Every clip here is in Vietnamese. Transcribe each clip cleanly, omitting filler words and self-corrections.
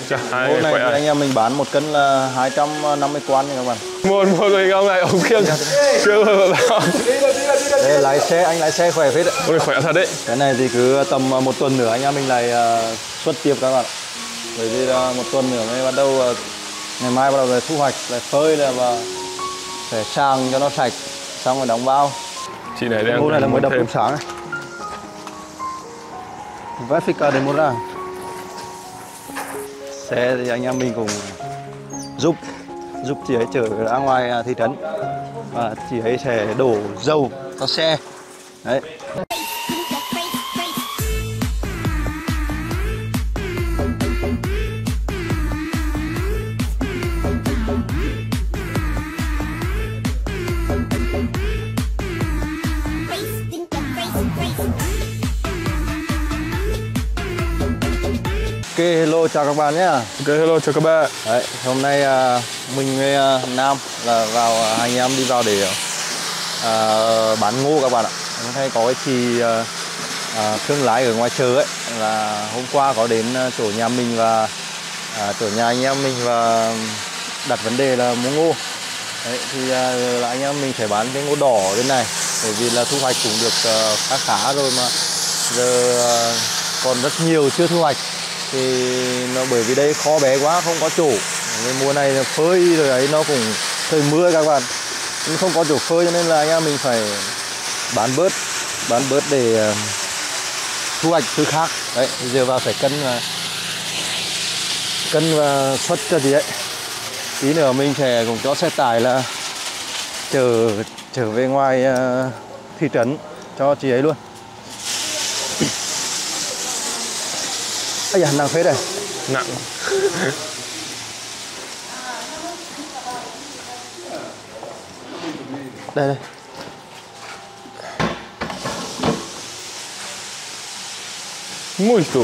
Mẫu này thì anh em mình bán 1 cân là 250 quan nha các bạn. Một người ông này ông kia chưa bao. Đây lái xe, anh lái xe khỏe phết đấy. Ôi khỏe thật đấy. Cái này thì cứ tầm 1 tuần nữa anh em mình lại xuất tiếp các bạn. Bởi vì là 1 tuần nữa mới bắt đầu, ngày mai bắt đầu lại thu hoạch, lại phơi là và sẽ sàng cho nó sạch, xong rồi đóng bao. Chị này đang Mẫu này là mới đập lúc sáng này. Vatican de Mora. Xe thì anh em mình cùng giúp chị ấy chở ra ngoài thị trấn và chị ấy sẽ đổ dầu vào xe đấy. Ok, hello chào các bạn nhé. Ok, hello chào các bạn. Đấy, hôm nay mình với Nam là anh em đi vào để bán ngô các bạn ạ. Hay có cái chị thương lái ở ngoài chợ ấy, là hôm qua có đến chỗ nhà mình và chỗ nhà anh em mình và đặt vấn đề là mua ngô. Đấy, thì là anh em mình phải bán cái ngô đỏ ở bên này, bởi vì là thu hoạch cũng được khá rồi mà giờ còn rất nhiều chưa thu hoạch. Thì nó bởi vì đây kho bé quá không có chỗ, cái mùa này phơi rồi ấy, nó cũng trời mưa các bạn, nhưng không có chỗ phơi cho nên là anh em mình phải bán bớt để thu hoạch thứ khác. Đấy, giờ vào phải cân và xuất cho gì đấy. Tí nữa mình sẽ cùng cho xe tải là trở về ngoài thị trấn cho chị ấy luôn. Ây da, nặng phết đây. Nặng. Đây. Muito.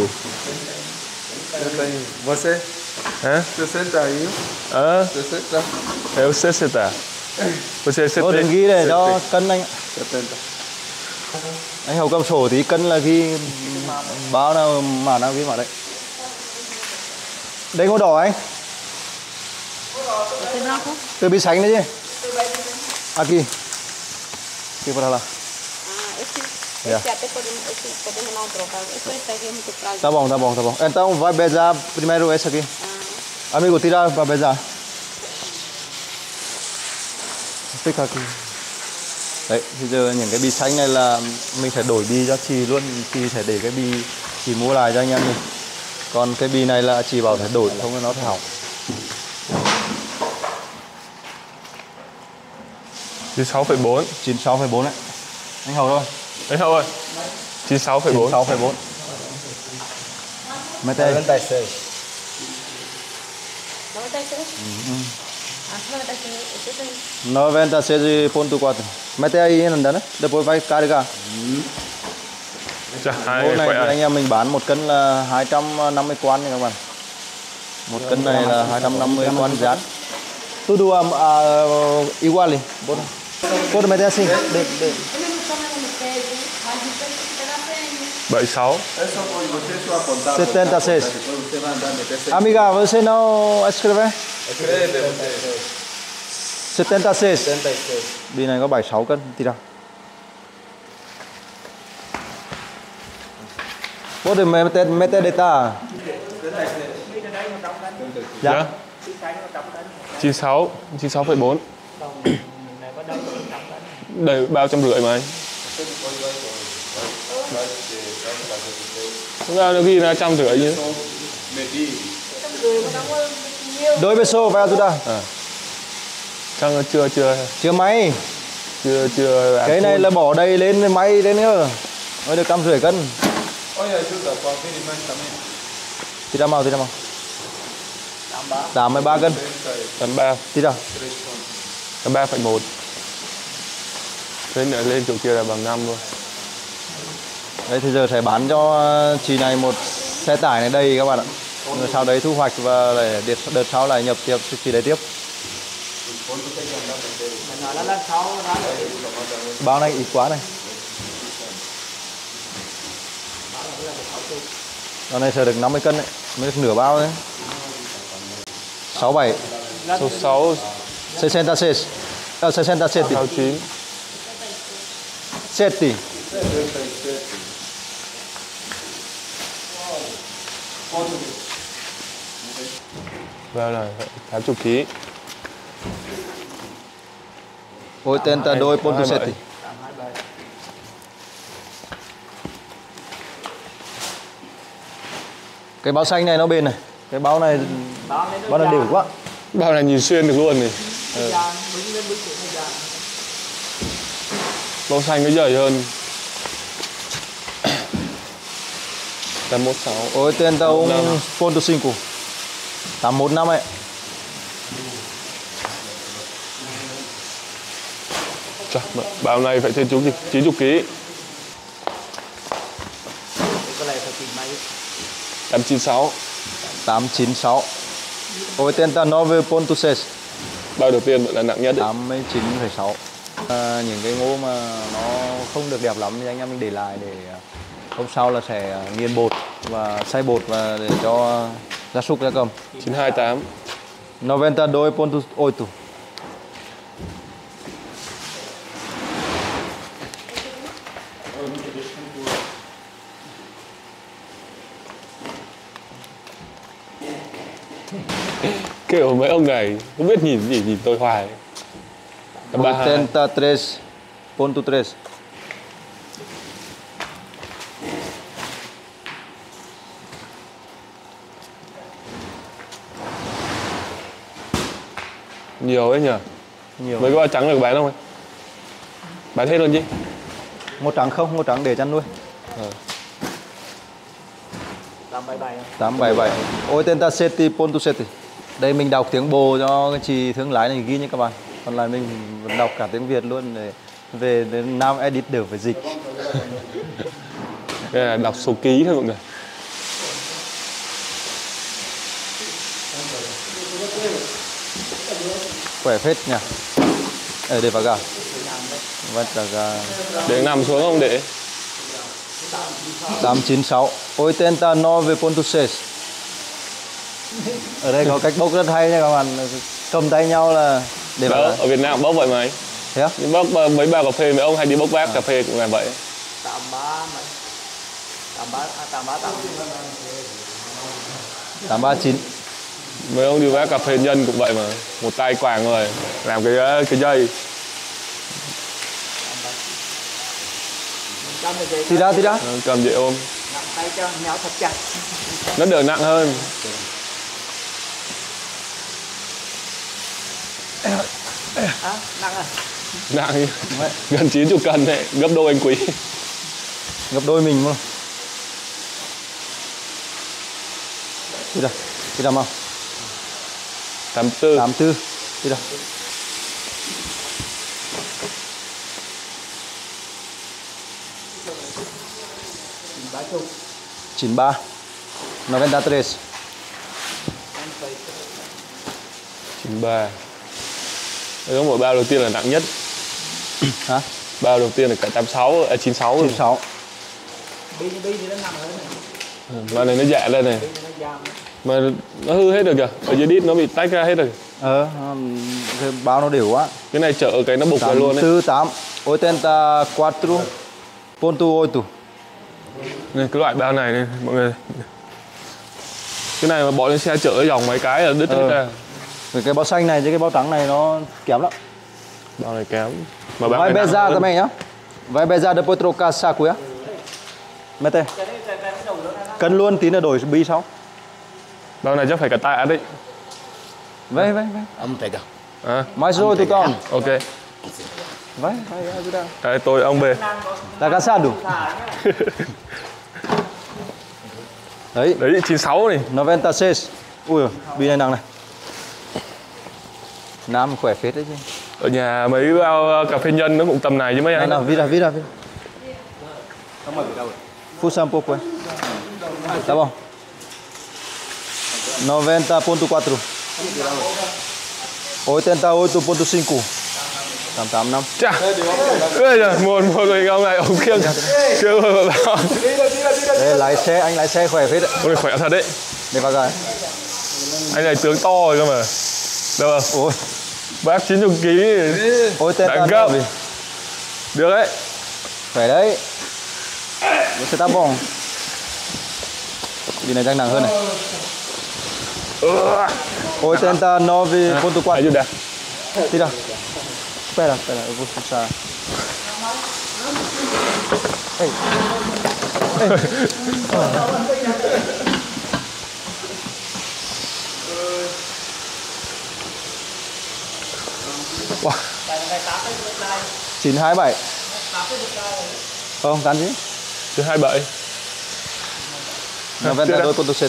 Você? Hã? 60 aí. 60. Eu 60. Você Ô, đừng ghi để cho cân anh. 70. Anh Hậu cầm sổ tí cân là ghi báo nào mà nào ghi mà đấy. Đây ngô đỏ anh. Từ bị sánh đấy chứ. Aqui. Aqui para lá. Podemos não trocar. Esse aqui é muito prazo. Tá bom. Então vai pesar primeiro esse aqui. Amigo, tira para pesar. Fica aqui. Đấy, bây giờ những cái bì xanh này là mình phải đổi bì cho chị luôn, chị sẽ để cái bì chị mua lại cho anh em mình. Còn cái bì này là chị bảo phải đổi không thì nó sẽ hỏng. 96,4. 96,4 đấy. Anh Hậu thôi. Anh Hậu ơi. 96,4. 96,4. Mete aí. 96. 96? 96,4. Mete aí ainda, né? Depois vai carregar. Chà, hai Mẫu này khỏe thì anh em mình bán 1 cân là 250 quan nha các bạn. 1 cân này là 250 quan rán. Tudo igual. Pode meter assim. 76. 76. Amiga, você não escreve? Escreve. 76. 76. Bì này có 76 cân thì đâu. Pode meter data. Dạ. 96, 96,4. Đầy bao 150 mà anh. Thực ra nó ghi là 150 chứ. Đối với số vai ajuda. Chắc là chưa Máy. chưa. Cái này là bỏ đầy lên máy lên nữa. Mới được 150 cân. Olha, ajuda, confere mais também. Tira mau. 83 cân. 83. Tira. 3,1. Thế nữa lên chỗ kia là bằng 5 luôn. Đấy thì giờ sẽ bán cho chị này một xe tải này đầy các bạn ạ. Rồi sau đấy thu hoạch và lại đợt sau lại nhập tiếp chị đấy tiếp. Bao này ít quá này. Bao này sẽ được 50 cân đấy, mới được nửa bao đấy. 67. Số 6 66. 67. 69. 7. Bao này 80 kg. 82.7. Cái báo xanh này nó bền này. Cái báo này đều quá. Bao này nhìn xuyên được luôn này. Bao xanh nó dày hơn. 816. 81.5. 815 ấy. Trời, bao này phải trên 90 kg. 896. 896. 89.6. Bao đầu tiên vẫn là nặng nhất đấy. 89,6. Những cái ngô mà nó không được đẹp lắm thì anh em mình để lại để hôm sau là sẽ nghiền bột và xay bột và để cho gia súc gia cầm. 928. 92.8. Kiểu mấy ông này không biết nhìn gì, nhìn tôi hoài. 83.3. Nhiều ấy nhỉ. Nhiều. Mấy cái bao trắng được bán không ấy? Bán hết luôn chứ? Ngô trắng không, ngô trắng để chăn nuôi. 877. 87.7. Đây mình đọc tiếng Bồ cho cái chị thương lái này ghi nhé các bạn. Còn lại mình vẫn đọc cả tiếng Việt luôn để về đến Nam edit đều phải dịch. Đây là đọc số ký thôi mọi người. Khỏe phết nhỉ. Ở đây vào gà. Vắt gà. Để nằm xuống không để. 896. 89.9. Ở đây có cách bốc rất hay nha các bạn. Cầm tay nhau là để vào. Ở Việt Nam bốc vậy mà anh. Thế á? Nhưng bốc mấy bà cà phê mấy ông hay đi bốc vác cà phê cũng là vậy. 839. Mấy ông đi vác cà phê nhân cũng vậy mà. Một tay quàng rồi làm cái dây. Tí ra. Cầm dễ ôm. Nặng tay cho nhéo thật chặt. Nó đỡ nặng hơn. Nặng à? Nặng gần 90 cân đấy, gấp đôi anh Quý. Gấp đôi mình luôn. Tí ra mau. 84. 84. Tí ra. 93. 93. 93. Đấy, mỗi bao đầu tiên là nặng nhất. Hả? Bao đầu tiên là cả 86, 96 rồi. 96. Bi thì nó nằm ở đây này. Bao này nó dạ lên này. Bi thì nó giam. Mà nó hư hết rồi kìa. Ở dưới đít nó bị tách ra hết rồi. Cái bao nó đều quá. Cái này chở cái nó bục ra luôn đấy. 84. 84.8. Này, cái loại bao này này mọi người. Cái này mà bỏ lên xe chở dòng mấy cái là đứt hết ra. Cái bao xanh này với cái bao trắng này nó kém lắm. Bao này kém. Mà bao Vai này nặng pesar hơn. também nhá. Vai pesar depois trocar saco nhá. Mete. Cân luôn tí nữa đổi bi sau. Bao này chắc phải cả tạ đấy. Vai. Vamos pegar. À, Mais 8 ton. ok. Vai ajudar. Đây, tôi ông về. Tá cansado? Đấy, Đấy 96 này. 96. Ui, bi này nặng này. Nam khỏe phết đấy chứ. Ở nhà mấy bao cà phê nhân nó cũng tầm này chứ mấy anh. Nào, vira. Fuça um pouco, Tá bom. 90.4. 88.5. 885. Chà. Ơi giời, một người ông này ông kiêng bao. Đây, anh lái xe khỏe phết đấy. Ôi khỏe thật đấy. Để vào gà. Anh này tướng to rồi cơ mà. Được không? Ôi, Bác 90 kg. ôi tên Đã ta gấp. Novi. Được đấy. Phải đấy. Nó sẽ tắp bong. Bên này chắc nặng hơn này. Ôi tên ta Novi ponto 4. Ayuda. Tira. Espera, eu vou puxar. Ei. Ei. Wow. 927. Không, cắn chứ. Thứ 27. 92.7.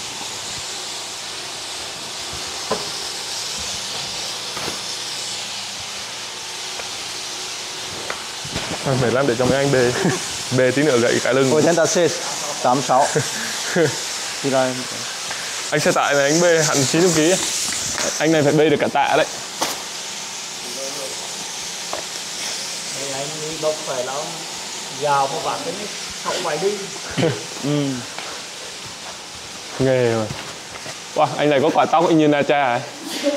Mệt lắm, để cho mấy anh bê. Bê tí nữa gãy cái lưng. 86. 86. Thì là Anh xe tải này anh bê hẳn 90 kg. Anh này phải bê được cả tạ đấy. Anh đi bốc phải nó gào một vạt cái hậu bài đi. Nghề mà. Wow, anh này có quả tóc như Na Cha à?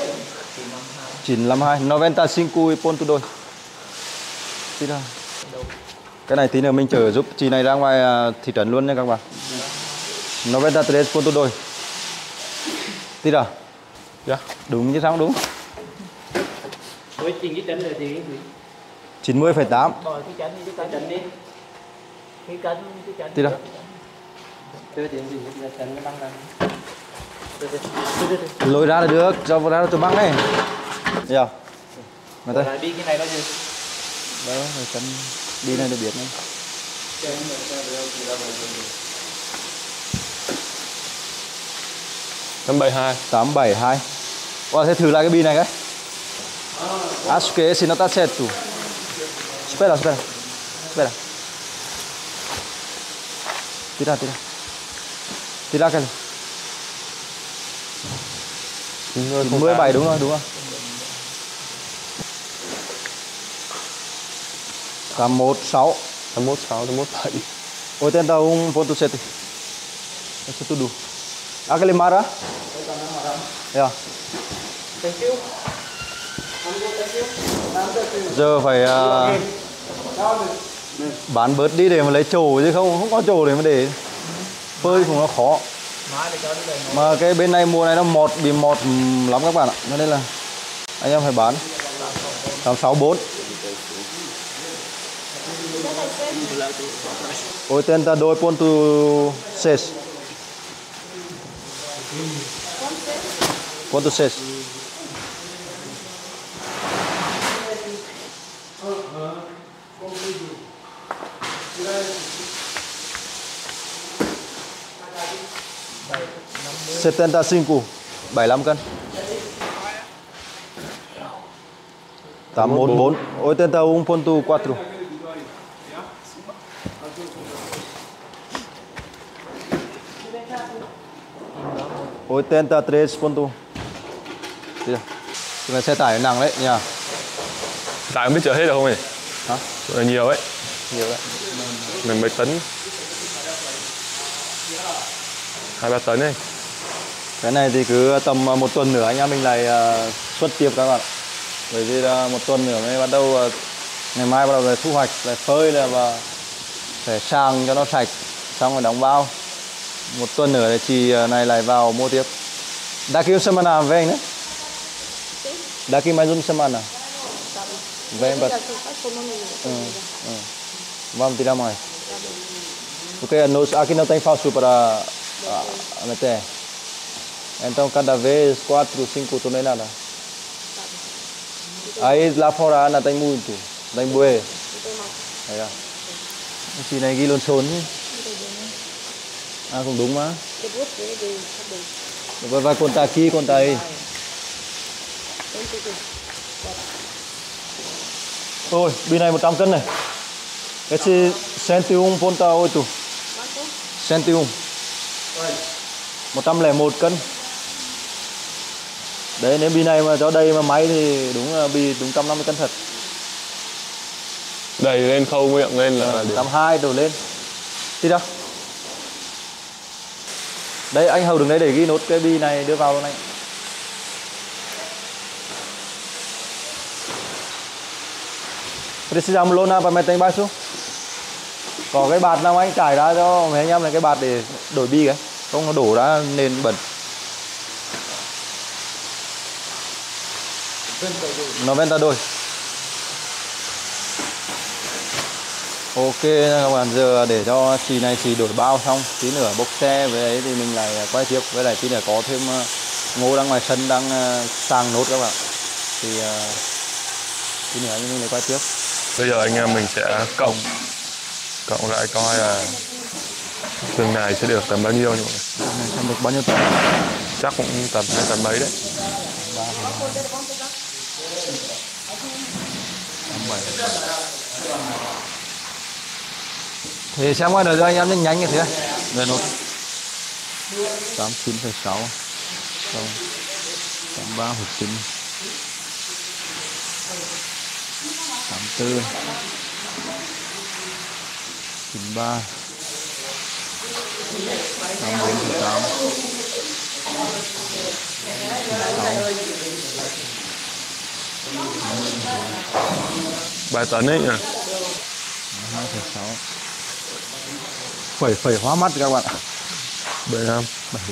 952. 95.2. Tí ra. Cái này tí nữa mình chở giúp chị này ra ngoài thị trấn luôn nha các bạn. 93.2. Tí ra. Dạ. Đúng chứ sao đúng. Với trình cái chấn là gì? 90.8. Rồi cái chấn đi. Cái chấn. Tí ra. Chơi tiền gì là chấn nó băng ra. Lôi ra là được, cho vào ra tôi băng này. Dạ. Mà tay. Lại đi cái này đó gì? Đó, rồi chân đi này được biết này. Năm 72. 872. Ủa, thế thử lại cái bi này cái. Acho que esse não tá certo. Espera. Tira. Tira cái này. 97 đúng rồi. 816. 816, 817. 81.7. Isso tudo. Aquele mara? Yeah. Giờ phải bán bớt đi để mà lấy chổ chứ không có chổ để mà để phơi cũng nó khó. Mà cái bên này mùa này nó bị mọt lắm các bạn ạ, cho nên là anh em phải bán. 864. 82.6. 0.6. 75, 75 cân. 844, 81.4. 83.1. Cái này xe tải nặng đấy nha. Tại không biết chở hết được không nhỉ? Hả? Chỗ này nhiều ấy. Nhiều đấy. Mình mấy tấn. 2-3 tấn ấy. Cái này thì cứ tầm 1 tuần nữa anh em mình lại xuất tiếp các bạn. Bởi vì là 1 tuần nữa mới bắt đầu, ngày mai bắt đầu lại thu hoạch, lại phơi là và phải sang cho nó sạch, xong rồi đóng bao. 1 tuần nữa thì chị này lại vào mua tiếp. Daqui uma semana vem, né? Daqui mais uma semana. Vem para. Vamos tirar mais. Porque aqui não tem fácil para meter. Então cada vez 4-5 toneladas. Aí lá fora là tem muito, tem buê. Thấy không? Chị này ghi lộn xộn chứ. Cũng đúng mà. Vai contar aqui, contar aí. Ôi, bi này 100 cân này. Cái chi 101.8. 101. 101 cân. Đấy, nếu bi này mà cho đây mà máy thì đúng là bi đúng 150 cân thật. Đẩy lên khâu miệng lên là 120 đổ lên. Đi đâu? Đây anh Hậu đứng đấy để ghi nốt cái bi này đưa vào luôn anh. Precisamos lona para meter embaixo. Có cái bạt nào anh trải ra cho mấy anh em này cái bạt để đổi bi cái, không nó đổ ra nền bẩn. Nó venta đôi. Ok các bạn, giờ để cho chị này chị đổi bao xong, tí nữa bốc xe với ấy thì mình lại quay tiếp, với lại tí nữa có thêm Ngô đang ngoài sân đang sang nốt các bạn. Thì tí nữa mình lại quay tiếp. Bây giờ anh em mình sẽ cộng lại coi là rừng này sẽ được tầm bao nhiêu nhỉ? Xem được bao nhiêu tấn? Chắc cũng tầm 2 tấn mấy đấy. 7. Thì xem ngoài đời cho anh em nhanh nhanh như thế. Đây nốt 89,6 xong 83,9 84 93 84,8 3 tấn ấy nhỉ? 2,6 phẩy hóa mắt các bạn ạ. 75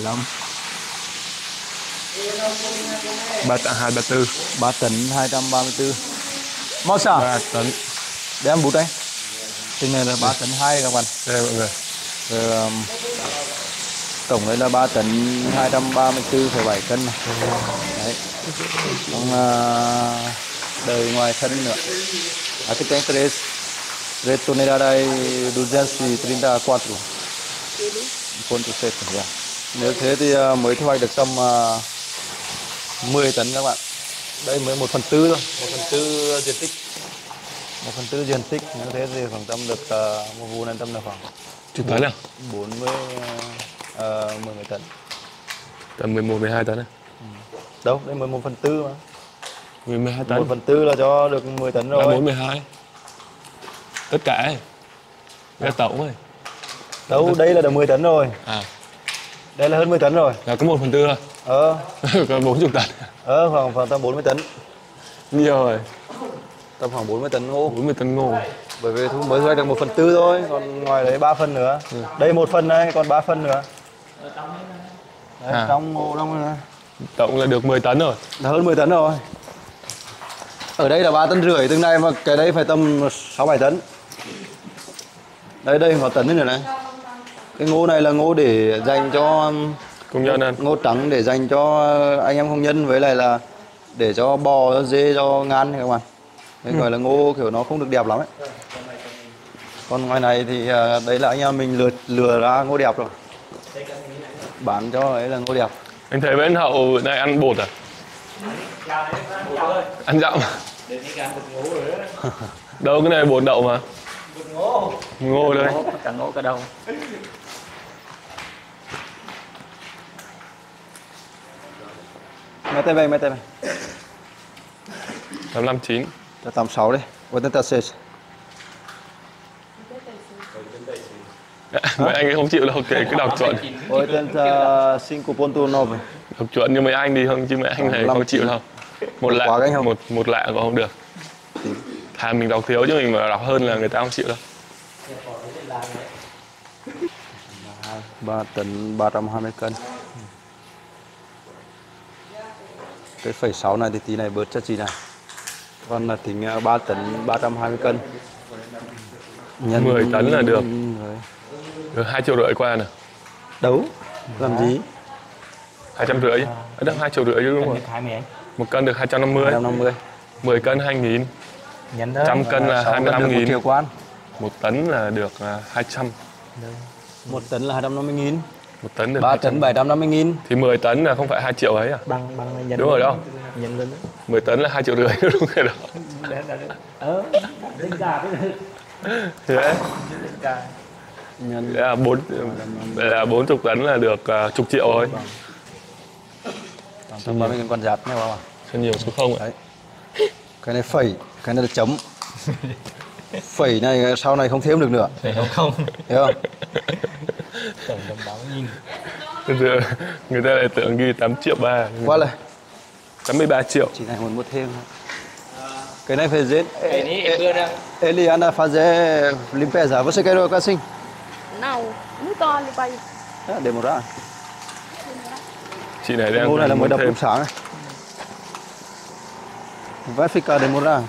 3 tấn 234 3 tấn 234. Mau xả 3 tấn. để em bút đây. Tình này là 3 tấn 2 các bạn. Đây mọi người. Rồi, tổng đấy là 3 tấn 234,7 cân này. Đấy. Còn đời ngoài sân nữa. Aqui tem 3 toneladas e 234,7 já. Nếu thế thì mới thu hoạch được tầm 10 tấn các bạn. Đây mới 1/4 thôi, 1/4 diện tích. 1/4 diện tích, nếu thế thì khoảng tầm được một vụ này tầm là khoảng Chục tấn à? 40 10 tấn. Tầm 11 12 tấn à? Đâu, đây mới 1/4 mà. 12 tấn. 1/4 là cho được 10 tấn rồi. 4 12. Tất cả ấy. Cái tổng ấy. Đâu, đây là được 10 tấn rồi. À, Đây là hơn 10 tấn rồi. là có 1/4 thôi. Còn 40 tấn. Khoảng tầm 40 tấn. Nhiều rồi. Tầm khoảng 40 tấn ngô. 40 tấn ngô. Bởi vì mới thu hoạch được 1/4 thôi, còn ngoài đấy 3 phân nữa. Đây 1 phân này, còn 3 phân nữa. Đấy, trong ngô trong này. Tổng là được 10 tấn rồi. Là hơn 10 tấn rồi. Ở đây là 3,5 tấn từng này, mà cái đấy phải tầm 6-7 tấn. Đây có tấn nữa này. Cái ngô này là ngô để dành cho Công nhân ăn. ngô trắng để dành cho anh em công nhân, với lại là để cho bò, cho dê, cho ngan các bạn. Đấy gọi là ngô kiểu nó không được đẹp lắm ấy. Còn ngoài này thì đấy là anh em mình lừa ra ngô đẹp rồi. Bán cho ấy là ngô đẹp. Anh thấy bên Hậu này ăn bột à? Ăn dặm. Đâu cái này bột đậu mà. Ngô đây. Cả ngô cả đâu. Mete về. 859. 86 đây. 86. Mấy anh ấy không chịu đâu, kể cứ đọc chuẩn. 85,9. Đọc chuẩn như mấy anh đi không, chứ mấy anh này không chịu đâu. Một lạng một lạng còn không được. Thà mình đọc thiếu chứ mình mà đọc hơn là người ta không chịu đâu. 3 tấn 320 cân. Cái phẩy 6 này thì tí này bớt cho chị này. Còn là tính 3 tấn 320 cân. Nhân 10 tấn là được. Rồi. Được 2,5 triệu qua nè. Đấu làm gì? 250. Được 2,5 triệu chứ đúng không? 20 anh. 1 cân được 250. 250. 10 cân 2.000. Nhân đó. 100 cân là 25.000. 1 triệu quan. 1 tấn là được 200. 1 tấn là 250.000. 1 tấn được 3 200. tấn 750.000. Thì 10 tấn là không phải 2 triệu ấy à? Bằng nhân. Đúng rồi đó. Nhân lên. 10 tấn là 2,5 triệu đúng rồi đó. Linh cả cái Thế Nhân là 40 tấn là được chục triệu thôi. 830.000 con giáp nha bạn. Cho nhiều số không ạ. Đấy. Cái này phẩy, cái này là chấm. Phẩy này sau này không thêm được nữa. không. Hiểu không? Tổng tầm 80.000. Người ta lại tưởng ghi 8 triệu 3. Qua lại 83 triệu. Chị này muốn mua thêm. Cái này phải giết. Cái này vừa đang Eliana fazer limpeza. Você quer colocar assim? Não, muito ali bay. Demorar. Chị này đang Ngô này là mới muốn đập thêm. lúc sáng. Vai ficar demorar.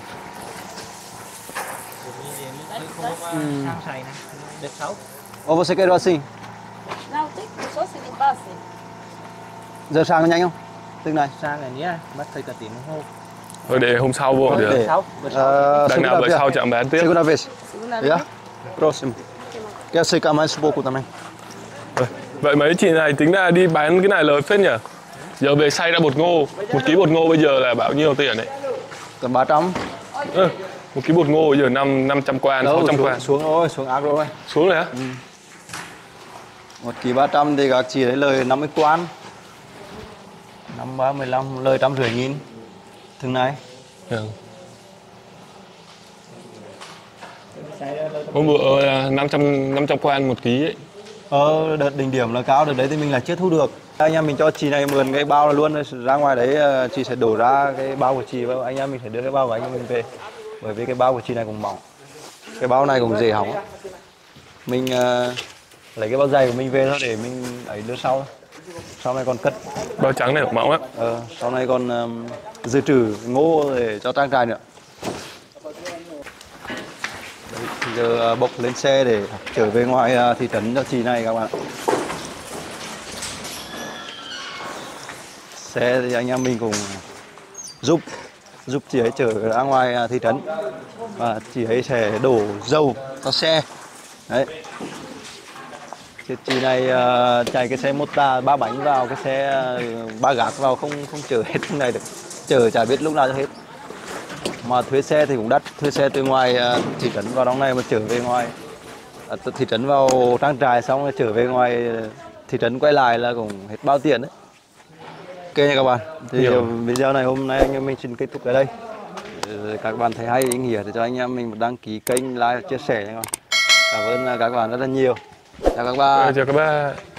sang sài này, được 6. Ou você quer assim? Não, tem que só se limpasse. Giờ sang nhanh không? Từng này. Sang này nhé, mất thời cả tiếng đồng hồ. Thôi để hôm sau vô được. Để. 6, Đằng nào về sau chạm bán tiếp. Segunda vez. Segunda Yeah. vez. Próximo. Quer secar mais um pouco também. Vậy mấy chị này tính ra đi bán cái này lời phết nhỉ? Giờ về xay ra bột ngô, 1 ký bột ngô bây giờ là bao nhiêu tiền đấy? Tầm 300. 1 ký bột ngô bây giờ 500 quan, 600 quan. Xuống rồi, xuống ác rồi. Xuống rồi á? 1 ký 300 thì các chị lấy lời 50 quan. 5, 3, 15, lời 150.000. Từng này. Hôm bữa là 500 quan 1 ký ấy. Đợt đỉnh điểm là cao, đợt đấy thì mình là chưa thu được. Anh em mình cho chị này mượn cái bao là luôn, ra ngoài đấy chị sẽ đổ ra cái bao của chị và anh em mình sẽ đưa cái bao của anh em mình về. Bởi vì cái bao của chị này cũng mỏng. Cái bao này cũng dễ hỏng. Mình lấy cái bao dày của mình về thôi để mình ấy đưa sau. Sau này còn cất. Bao trắng này mỏng á. Sau này còn dự trữ ngô để cho trang trại nữa. Đấy, giờ bốc lên xe để trở về ngoài thị trấn cho chị này các bạn. Xe thì anh em mình cũng giúp chị ấy trở ra ngoài thị trấn và chị ấy sẽ đổ dầu cho xe. Đấy. Chị này chạy cái xe Mota 3 bánh vào, cái xe 3 gác vào không chở hết trong này được, chở chả biết lúc nào cho hết. Mà thuê xe thì cũng đắt, thuê xe từ ngoài thị trấn vào trong này mà trở về ngoài thị trấn vào trang trại xong rồi trở về ngoài thị trấn quay lại là cũng hết bao tiền đấy. Ok nha các bạn, thì video này hôm nay anh em mình xin kết thúc tại đây. Các bạn thấy hay ý nghĩa thì cho anh em mình một đăng ký kênh, like, chia sẻ nha các bạn. Cảm ơn các bạn rất là nhiều. Chào các bạn. Chào các bạn.